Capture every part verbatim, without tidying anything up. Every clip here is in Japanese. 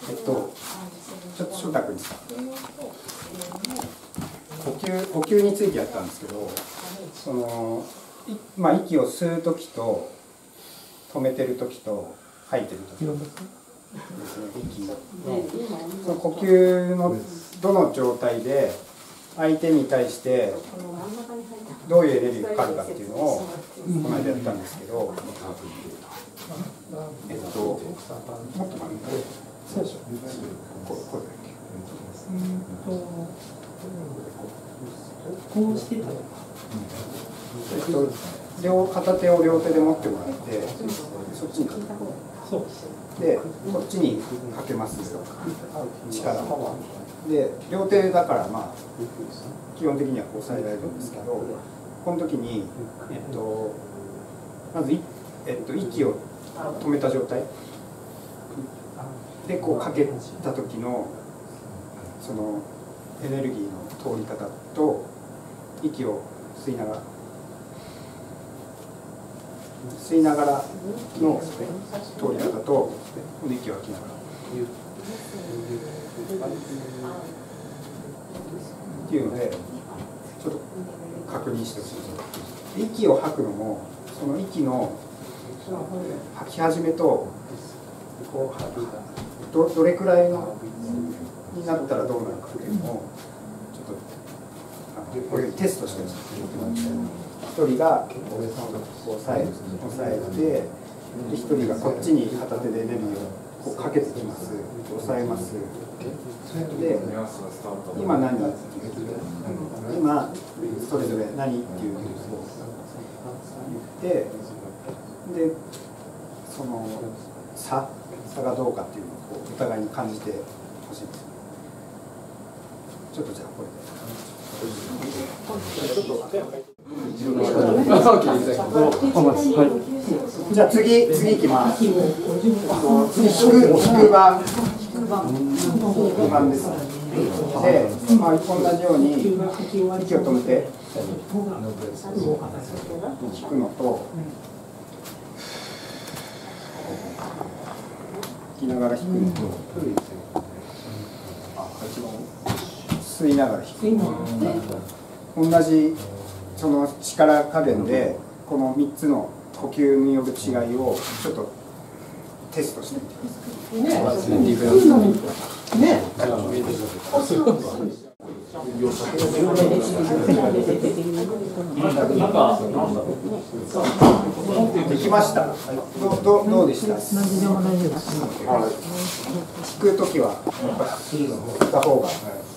えっとちょっと翔太君ですか。呼吸呼吸についてやったんですけど、そのまあ息を吸う時と止めてる時と吐いてる時ですね。息のその呼吸のどの状態で相手に対してどういうエネルギーがかかるかっていうのをこの間やったんですけど、えっともっと前に最初こうこうだっけ。うんとこうしてた。えっと両片手を両手で持ってもらって、そっちにそうでこっちにかけます力を。で両手だからまあ基本的には抑えられるんですけど、この時にえっとまずい、えっと、息を止めた状態でこうかけた時のそのエネルギーの通り方と、息を吸いながら吸いながらの通り方と、息を吐きながらっていうのでちょっと確認してほしいです。息を吐くのもその息の吐き始めとこう ど, どれくらいのになったらどうなるかっていうのをちょっとあのこういうテストしてほしい。一人が押さえ押さえて、で一人がこっちに片手でエネルギーをこうかけてきます。押さえます。で今何っていう今それぞれ何っていうのを言って、でその差差がどうかっていうのをこうお互いに感じてほしいです。ちょっとじゃあこれで。じゃあ次次いきます。次宿番宿番です。で、まあ同じように息を止めて引くのと、引きながら引くのと、吸いながら引く。同じその力加減でこのみっつの呼吸による違いをちょっとテストしてみてください。ね。ね。できました。どどどうでした。引くときは引いた方が。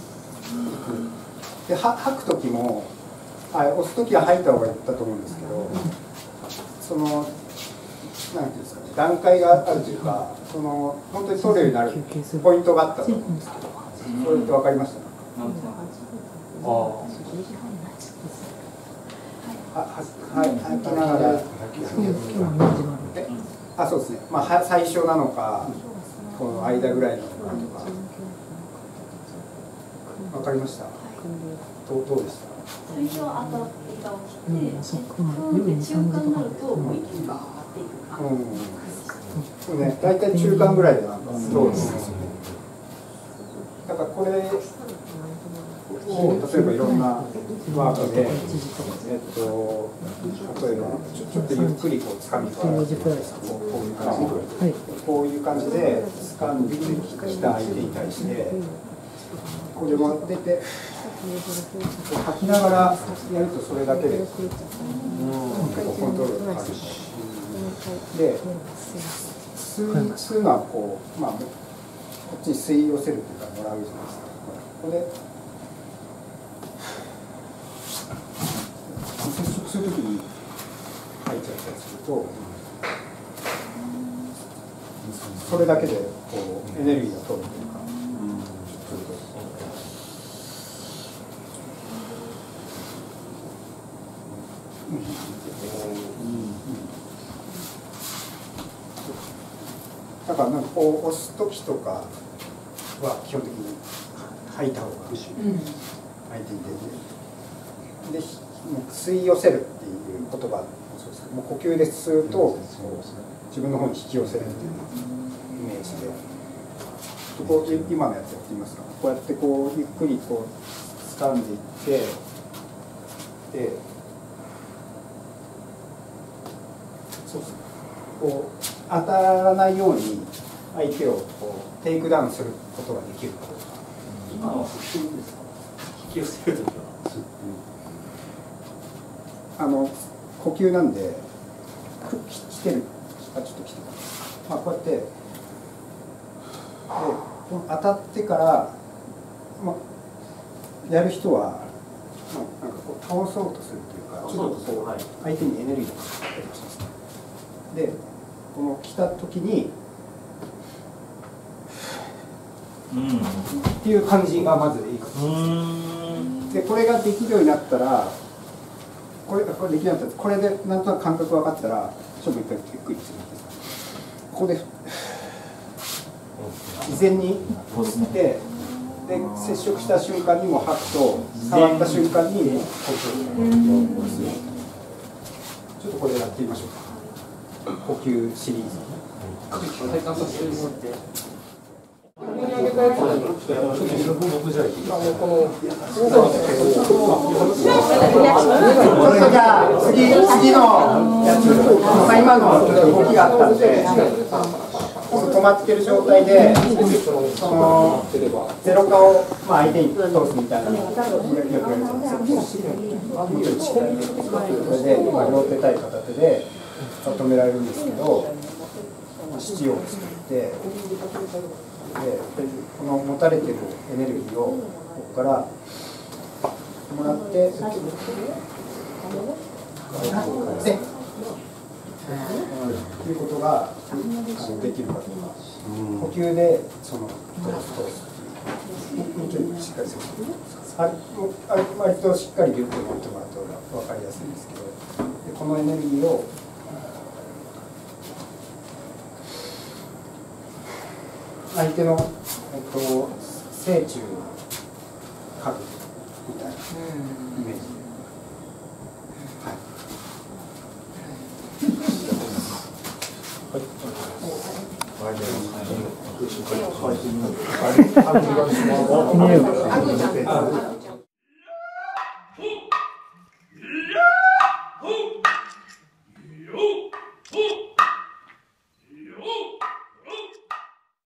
で吐くときも、はい、押すときは吐いた方がいいだと思うんですけど、そのなんていうんですかね、段階があるというか、その本当に取るようになるポイントがあったと思うんですけど、それって分かりましたか？ああ、はい、吐きながら、あ、そうですね、まあ最初なのか、この間ぐらいなのかとか、分かりました？どうどうでした？ 最初は当たってたを切って、で中間になるともう息が上がっていく感じ。 そうね、大体中間ぐらいでなんかそうですね。だからこれを例えばいろんなワークで、えっと例えばちょちょっとゆっくりこう掴みからこういう感じで、こういう感じで掴んできた相手に対してこれも出て。吐きながらやるとそれだけで結構コントロールがかかるし、で吸う吸うのはこう、まあ、こっちに吸い寄せるというかもらうじゃないですか。ここで接触するときに吐いちゃったりすると、それだけでこうエネルギーが通るというか。だからなんかこう押す時とかは基本的に吐いた方が相手に出て、で吸い寄せるっていう言葉もそうですけど、もう呼吸で吸うと自分の方に引き寄せるっていうイメージでっとこう今のやつやってみますか。こうやってこうゆっくりこう掴んでいってでそうですね、こう当たらないように相手をこうテイクダウンすることができるかどうか。 今は腹筋ですか？引き寄せるときは、 うん、あの呼吸なんでき来てるあちょっと来てる、まあ、こうやってでこの当たってから、まあ、やる人は、まあ、なんかこう倒そうとするというかちょっとこう相手にエネルギーをかけたりしますね。でこの来た時にうんっていう感じがまずいいかもしれないです。でこれができるようになったらこれこれできるようになったらこれでなんとなく感覚分かったらちょっと一回ゆっくりするんです。ここで自然に吸ってで接触した瞬間にも吐くと触った瞬間に呼吸をする。ちょっとこれやってみましょうか。呼吸シリーズ。 体感させてもらって。 このじゃあ次次のやつ、まあ、今の動きがあったんで止まってる状態でそのゼロ化を、まあ、相手に通すみたいなのをよくやるじゃないですか。それで今両手対片手で止められるんですけど七を作ってでこの持たれてるエネルギーをここからもらってでっていうことができるかどうか、呼吸でその通す通すっていう、もうちょいしっかりするあ割としっかりギュッと持ってもらうと分かりやすいんですけど、でこのエネルギーを相手の、えっと、正中角みたいなイメージで、はい。はい。